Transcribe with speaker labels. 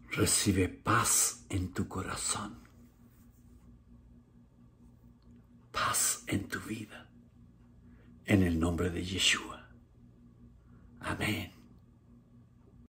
Speaker 1: Recibe paz en tu corazón, paz en tu vida, en el nombre de Yeshua. Amén.